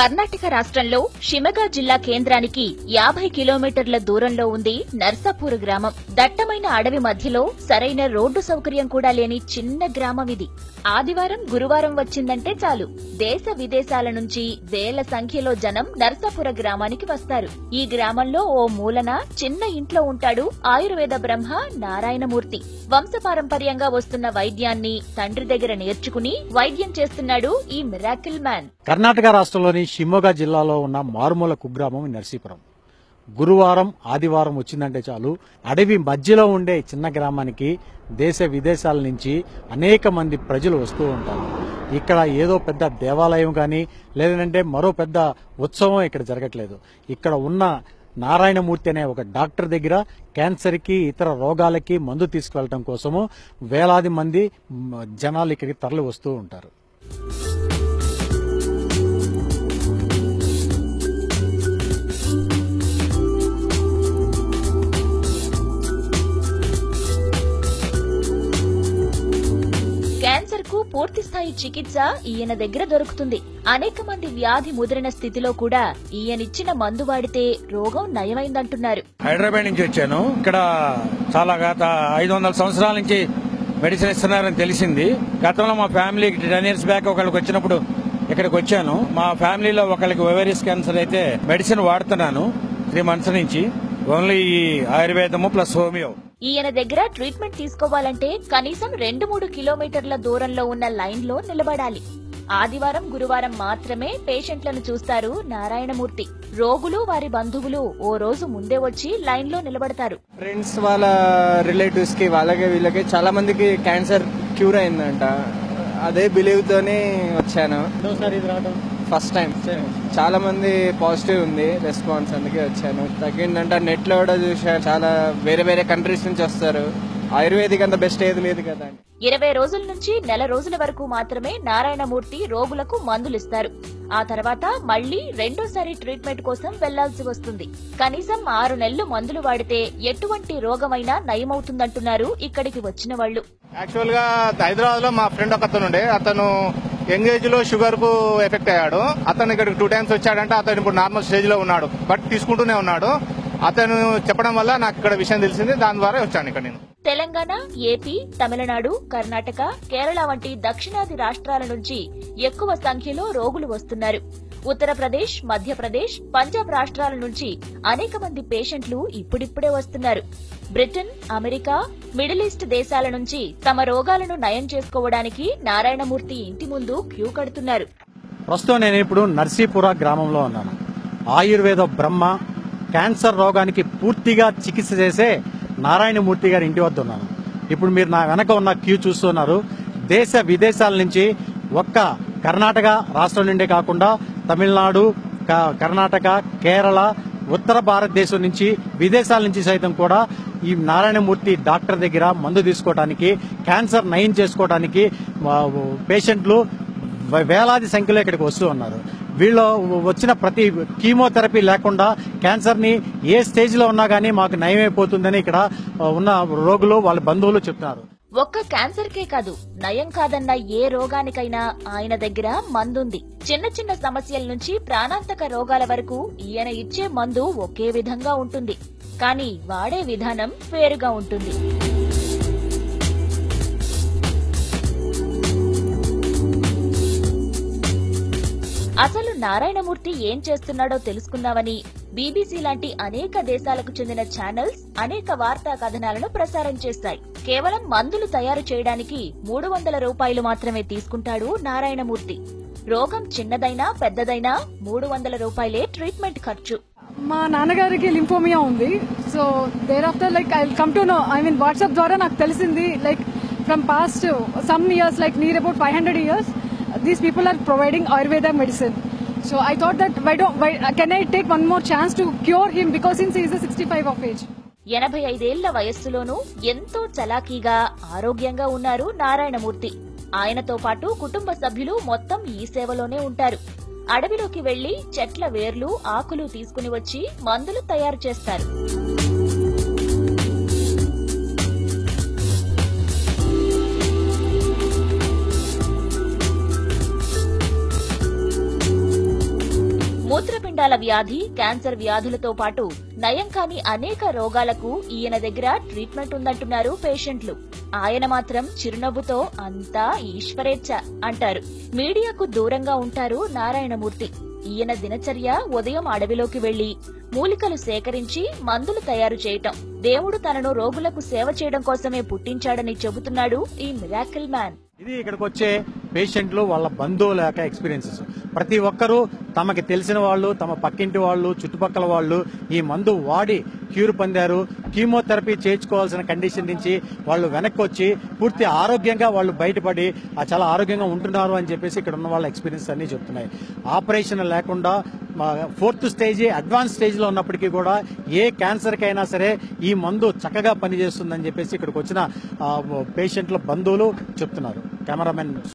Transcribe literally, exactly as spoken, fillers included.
కర్ణాటక రాష్ట్రంలో షిమగా జిల్లా కేంద్రానికి యాభై కిలోమీటర్ల దూరంలో ఉంది నర్సాపూర్ గ్రామం. దట్టమైన అడవి మధ్యలో సరైన రోడ్డు సౌకర్యం కూడా లేని చిన్న గ్రామం ఇది. ఆదివారం గురువారం వచ్చిందంటే చాలు దేశ విదేశాల నుంచి వేల సంఖ్యలో జనం నర్సాపుర గ్రామానికి వస్తారు. ఈ గ్రామంలో ఓ మూలన చిన్న ఇంట్లో ఉంటాడు ఆయుర్వేద బ్రహ్మ నారాయణమూర్తి. వంశపారంపర్యంగా వస్తున్న వైద్యాన్ని తండ్రి దగ్గర నేర్చుకుని వైద్యం చేస్తున్నాడు ఈ మిరాకిల్ మ్యాన్. కర్ణాటక రాష్ట్రంలోని షిమోగా జిల్లాలో ఉన్న మారుమూల కుగ్రామం నర్సీపురం. గురువారం ఆదివారం వచ్చిందంటే చాలు అడవి మధ్యలో ఉండే చిన్న గ్రామానికి దేశ విదేశాల నుంచి అనేక మంది ప్రజలు వస్తూ ఉంటారు. ఇక్కడ ఏదో పెద్ద దేవాలయం కానీ లేదంటే మరో పెద్ద ఉత్సవం ఇక్కడ జరగట్లేదు. ఇక్కడ ఉన్న నారాయణమూర్తి అనే ఒక డాక్టర్ దగ్గర క్యాన్సర్ కి ఇతర రోగాలకి మందు తీసుకువెళ్లడం కోసము వేలాది మంది జనాలు ఇక్కడికి తరలి వస్తూ ఉంటారు. క్యాన్సర్ కు పూర్తి స్థాయి చికిత్స ఈయన దగ్గర దొరుకుతుంది. అనేక మంది వ్యాధి ముదిరిన స్థితిలో కూడా ఈయనిచ్చిన మందు వాడితే రోగం నయమైందంటున్నారు. హైదరాబాద్ నుంచి వచ్చాను. ఇక్కడ చాలా గత ఐదు వందల సంవత్సరాల నుంచి మెడిసిన్ ఇస్తున్నారని తెలిసింది. గతంలో మా ఫ్యామిలీకి టెన్ ఇయర్స్ బ్యాక్ ఒకళ్ళకి వచ్చినప్పుడు ఇక్కడికి వచ్చాను. మా ఫ్యామిలీలో ఒకళ్ళకి ఓవేరియస్ క్యాన్సర్ అయితే మెడిసిన్ వాడుతున్నాను త్రీ మంత్స్ నుంచి. ఓన్లీ ఆయుర్వేదము ప్లస్ హోమియో. ఈయన దగ్గర ట్రీట్మెంట్ తీసుకోవాలంటే కనీసం రెండు మూడు కిలోమీటర్ల దూరంలో ఉన్న లైన్ లో నిలబడాలి. ఆదివారం గురువారం మాత్రమే పేషెంట్లను చూస్తారు నారాయణమూర్తి. రోగులు వారి బంధువులు ఓ రోజు ముందే వచ్చి లైన్ లో నిలబడతారు. ఫ్రెండ్స్ వాళ్ళ రిలేటివ్స్ కి వాళ్ళకి వీళ్ళకి చాలా మందికి క్యాన్సర్ క్యూర్ అయిందంట. అదే బిలీవ్ తోనే వచ్చాను. ఫస్ట్ టైం చాలా మంది పాజిటివ్ ఉంది రెస్పాన్స్, అందుకే వచ్చాను. తగ్గిందంటే నెట్ లో కూడా చూసా, చాలా వేరే వేరే కంట్రీస్ నుంచి వస్తారు. ఆయుర్వేదిక్ అంత బెస్ట్ ఏది లేదు కదా. ఇరవై రోజుల నుంచి నెల రోజుల వరకు మాత్రమే నారాయణమూర్తి రోగులకు మందులిస్తారు. ఆ తర్వాత మళ్లీ రెండోసారి ట్రీట్మెంట్ కోసం వెళ్లాల్సి వస్తుంది. కనీసం ఆరు నెలలు మందులు వాడితే ఎటువంటి రోగమైనా నయమవుతుందంటున్నారు ఇక్కడికి వచ్చిన వాళ్లు. యాక్చువల్ గా హైదరాబాద్ లో మా ఫ్రెండ్ ఒక అతను ఉండే, అతను యంగ్ ఏజ్ లో షుగర్ కు ఎఫెక్ట్ అయ్యాడు. అతను ఇక్కడికి టూ టైమ్స్ వచ్చాడంటే అతను ఇప్పుడు నార్మల్ స్టేజ్ లో ఉన్నాడు, బట్ తీసుకుంటూనే ఉన్నాడు. అతను చెప్పడం వల్ల నాకు ఇక్కడ విషయం తెలిసింది, దాని ద్వారా వచ్చాను ఇక్కడ నేను. తెలంగాణ, ఏపీ, తమిళనాడు, కర్ణాటక, కేరళ వంటి దక్షిణాది రాష్ట్రాల నుంచి ఎక్కువ సంఖ్యలో రోగులు వస్తున్నారు. ఉత్తరప్రదేశ్, మధ్యప్రదేశ్, పంజాబ్ రాష్ట్రాల నుంచి అనేక మంది పేషెంట్లు ఇప్పుడిప్పుడే వస్తున్నారు. బ్రిటన్, అమెరికా, మిడిల్ ఈస్ట్ దేశాల నుంచి తమ రోగాలను నయం చేసుకోవడానికి నారాయణమూర్తి ఇంటి ముందు క్యూ కడుతున్నారు. ప్రస్తుతం నేను ఇప్పుడు నర్సీపుర గ్రామంలో ఉన్నాను. ఆయుర్వేద బ్రహ్మ క్యాన్సర్ రోగానికి పూర్తిగా చికిత్స చేసే నారాయణమూర్తి గారి ఇంటి వద్ద ఉన్నాను. ఇప్పుడు మీరు నా వెనక ఉన్న క్యూ చూస్తున్నారు. దేశ విదేశాల నుంచి ఒక్క కర్ణాటక రాష్ట్రం నుండే కాకుండా తమిళనాడు, కర్ణాటక, కేరళ, ఉత్తర భారతదేశం నుంచి విదేశాల నుంచి సైతం కూడా ఈ నారాయణమూర్తి డాక్టర్ దగ్గర మందు తీసుకోవడానికి, క్యాన్సర్ నయం చేసుకోవడానికి పేషెంట్లు వేలాది సంఖ్యలో ఇక్కడికి వస్తూ ఉన్నారు. వీళ్ళు వచ్చిన ప్రతి కీమోథెరపీ లేకుండా క్యాన్సర్ ని ఏ స్టేజ్ లో ఉన్నా గానీ మాకు నయమైపోతుందని ఇక్కడ ఉన్న రోగులు వాళ్ళ బంధువులు చెప్తున్నారు. ఒక్క క్యాన్సర్ కే కాదు, నయం కాదన్న ఏ రోగానికైనా ఆయన దగ్గర మందుంది. చిన్న చిన్న సమస్యల నుంచి ప్రాణాంతక రోగాల వరకు ఈయన ఇచ్చే మందు ఒకే విధంగా ఉంటుంది, కానీ వాడే విధానం వేరుగా ఉంటుంది. అసలు నారాయణమూర్తి ఏం చేస్తున్నాడో తెలుసుకుందామని బీబీసీ లాంటి అనేక దేశాలకు చెందిన ఛానల్స్ అనేక వార్తా కథనాలను ప్రసారం చేస్తాయి. కేవలం మందులు తయారు చేయడానికి మూడు వందల రూపాయలు మాత్రమే తీసుకుంటాడు నారాయణమూర్తి. రోగం చిన్నదైనా పెద్దదైనా మూడు వందల రూపాయలే ట్రీట్మెంట్ ఖర్చు. మా నాన్నగారికి లింఫోమియా ఉంది. So there after like I come to know, I mean WhatsApp ద్వారా నాకు తెలిసింది, like from past some years, like near about five hundred years these people are providing Ayurveda medicine. So I thought that why don't why, can I take one more chance to cure him, because since he is a sixty-five of age. ఎనభై ఐదేళ్ల వయస్సులోనూ ఎంతో చలాకీగా ఆరోగ్యంగా ఉన్నారు నారాయణమూర్తి. ఆయనతో పాటు కుటుంబ సభ్యులు మొత్తం ఈ సేవలోనే ఉంటారు. అడవిలోకి వెళ్లి చెట్ల వేర్లు, ఆకులు తీసుకుని వచ్చి మందులు తయారు చేస్తారు. మూత్రపిండాల వ్యాధి, క్యాన్సర్ వ్యాధులతో పాటు నయం కాని అనేక రోగాలకు ఈయన దగ్గర ట్రీట్మెంట్ ఉందంటున్నారు పేషెంట్లు. ఆయన మాత్రం చిరునవ్వుతో అంతా ఈశ్వరేచ్ఛ అంటారు. మీడియాకు దూరంగా ఉంటారు నారాయణమూర్తి. ఈయన దినచర్య ఉదయం అడవిలోకి వెళ్లి మూలికలు సేకరించి మందులు తయారు చేయటం. దేవుడు తనను రోగులకు సేవ చేయడం కోసమే పుట్టించాడని చెబుతున్నాడు ఈ మిరాకిల్ మ్యాన్. ఇది ఇక్కడికి వచ్చే పేషెంట్లు, వాళ్ళ బంధువుల యొక్క ఎక్స్పీరియన్సెస్. ప్రతి ఒక్కరూ తమకి తెలిసిన వాళ్ళు, తమ పక్కింటి వాళ్ళు, చుట్టుపక్కల వాళ్ళు ఈ మందు వాడి క్యూర్ పొందారు. కీమోథెరపీ చేయించుకోవాల్సిన కండిషన్ నుంచి వాళ్ళు వెనక్కి వచ్చి పూర్తి ఆరోగ్యంగా వాళ్ళు బయటపడి చాలా ఆరోగ్యంగా ఉంటున్నారు అని చెప్పేసి ఇక్కడ ఉన్న వాళ్ళ ఎక్స్పీరియన్స్ అన్ని చెప్తున్నాయి. ఆపరేషన్ లేకుండా ఫోర్త్ స్టేజ్, అడ్వాన్స్ స్టేజ్ లో ఉన్నప్పటికీ కూడా ఏ క్యాన్సర్ కైనా సరే ఈ మందు చక్కగా పనిచేస్తుందని చెప్పేసి ఇక్కడికి వచ్చిన పేషెంట్ల బంధువులు చెప్తున్నారు. కెమెరామెన్